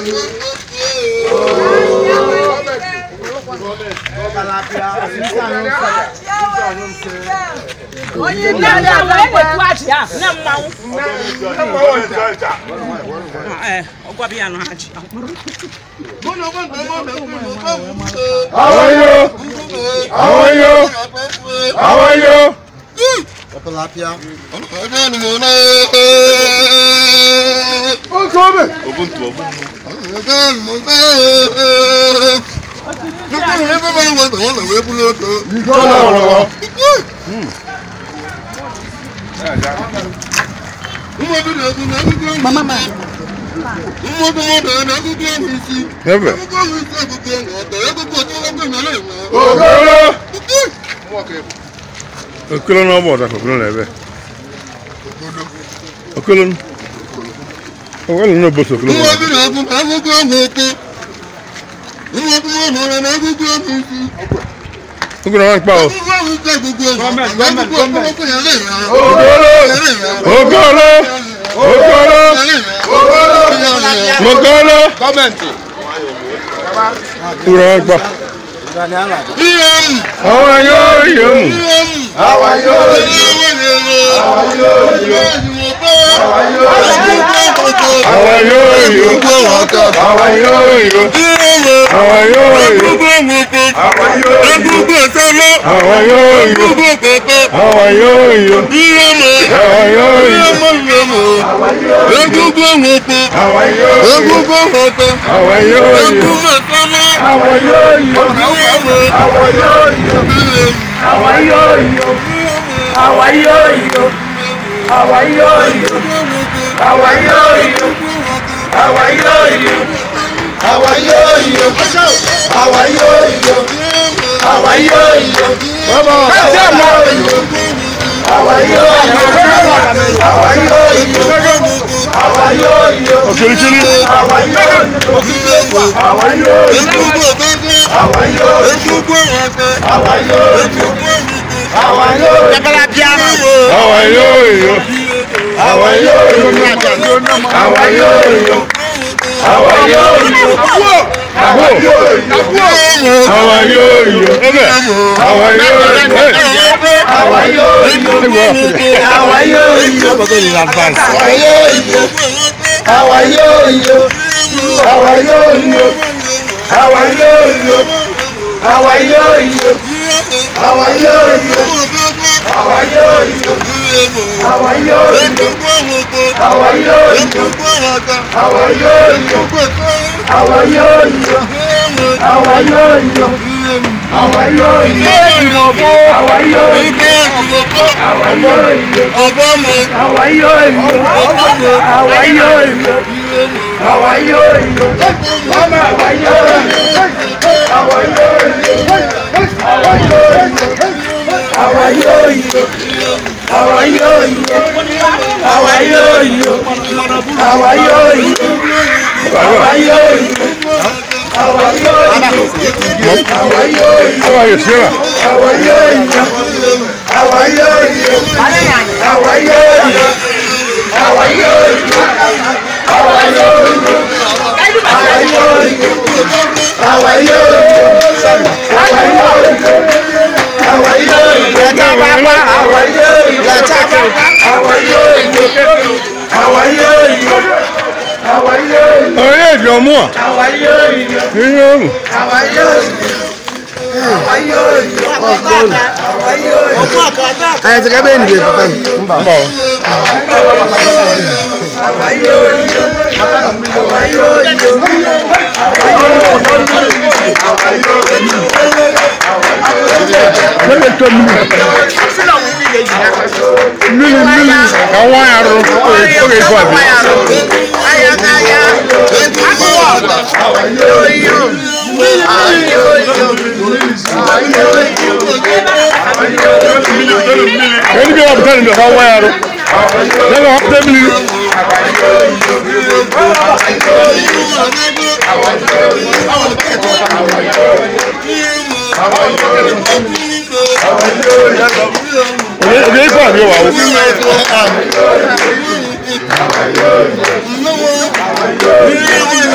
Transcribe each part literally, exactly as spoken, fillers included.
Onye ndị a na-ewetu achị ya na mmanwụ. Eh, ọgwa bịa nọ achị. Awayo! Awayo! Awayo! Tilapia. Oh, come! Ubuntu, Mama, mama. Never. Okolo no more than okolo lebe. Okolo. Okolo no boss okolo. Okolo na pa o. Okolo. Okolo. Okolo. Comment. Okolo pa. How are you? How are you? How are you? How are you? How are you? How are you? How are you? How are you? How are you? How are you?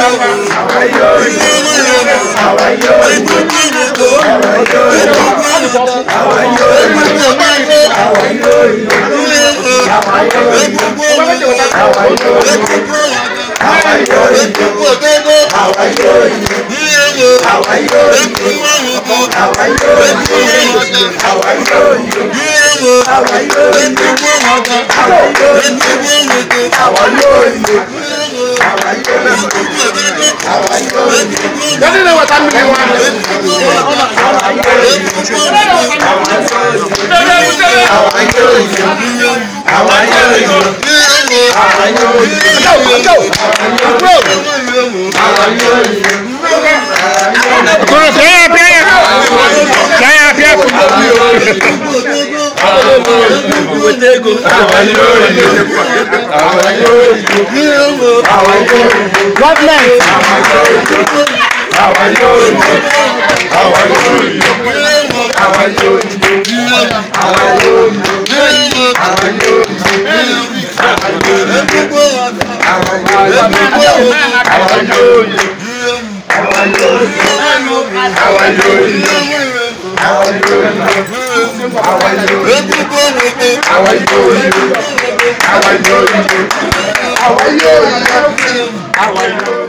don't know what I'm doing. How are you?